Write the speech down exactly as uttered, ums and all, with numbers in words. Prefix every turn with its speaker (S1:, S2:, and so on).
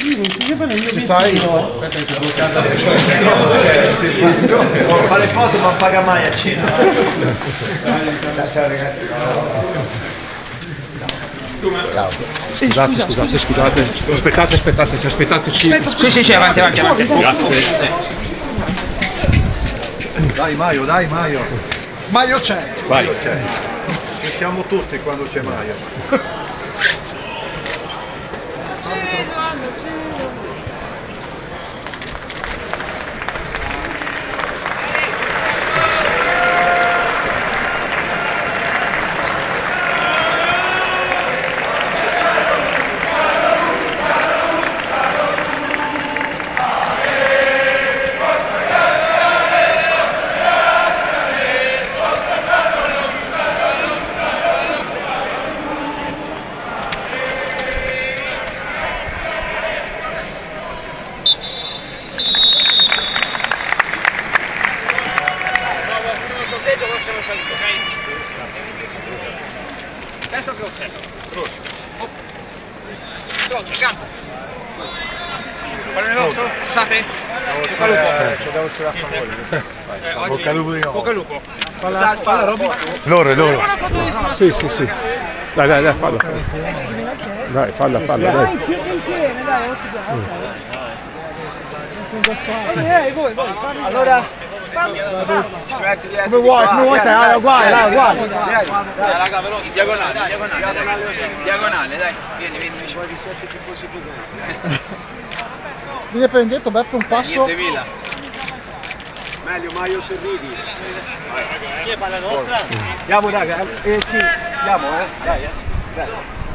S1: Ci stai?
S2: Fare foto ma non paga mai a cena. Ciao ragazzi.
S1: Ciao. Scusate, scusate, scusate. Aspettate, aspettate, aspettateci.
S3: Sì, sì, sì, avanti, avanti, avanti.
S1: Grazie.
S2: Dai Maio, dai Maio. Maio c'è.
S1: Vai.
S2: Maio c'è. Ci siamo tutti quando c'è Maio.
S3: Adesso croce. Croce. Croce, canta. Pallone rosso, scusate. Bocca al lupo.
S2: C'è da uscire a favore.
S3: Bocca al lupo di nuovo. Bocca al lupo.
S1: Loro, loro. Sì, sì, sì. Dai, dai, dai, fallo. Dai, falla, falla, dai.
S4: Dai, chiudi insieme, dai, dai, voi, voi. Allora...
S2: Come vuoi, come vuoi te, allora, guarda, dai, guarda.
S3: Dai, raga, veloce, diagonale, diagonale, dai. Diagonale, dai. Vieni, vieni, vieni.
S4: Vieni prendetto, Beppe, un passo.
S3: Niente, Vila.
S2: Meglio Maio Servidi.
S3: Chi è palla nostra?
S2: Andiamo raga, eh sì, andiamo eh, dai eh. Dai.